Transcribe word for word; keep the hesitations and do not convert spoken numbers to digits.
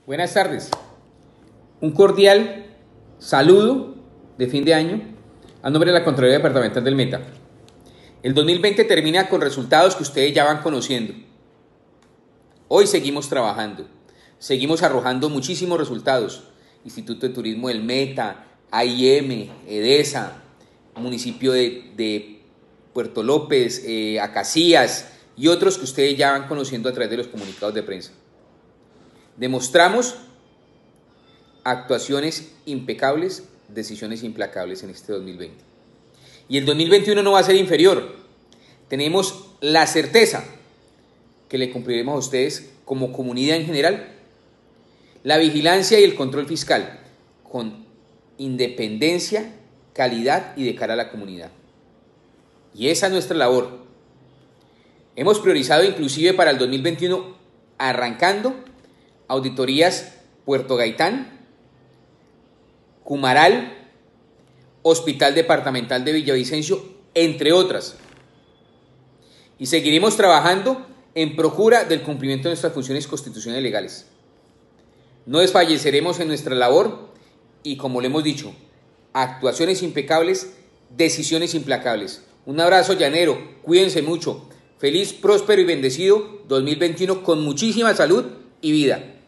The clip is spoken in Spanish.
Buenas tardes. Un cordial saludo de fin de año a nombre de la Contraloría Departamental del Meta. El dos mil veinte termina con resultados que ustedes ya van conociendo. Hoy seguimos trabajando, seguimos arrojando muchísimos resultados. Instituto de Turismo del Meta, A I M, EDESA, municipio de, de Puerto López, eh, Acacías y otros que ustedes ya van conociendo a través de los comunicados de prensa. Demostramos actuaciones impecables, decisiones implacables en este dos mil veinte. Y el dos mil veintiuno no va a ser inferior. Tenemos la certeza que le cumpliremos a ustedes como comunidad en general la vigilancia y el control fiscal con independencia, calidad y de cara a la comunidad. Y esa es nuestra labor. Hemos priorizado inclusive para el dos mil veintiuno arrancando auditorías Puerto Gaitán, Cumaral, Hospital Departamental de Villavicencio, entre otras. Y seguiremos trabajando en procura del cumplimiento de nuestras funciones constitucionales y legales. No desfalleceremos en nuestra labor y, como le hemos dicho, actuaciones impecables, decisiones implacables. Un abrazo llanero, cuídense mucho. Feliz, próspero y bendecido dos mil veintiuno con muchísima salud y vida.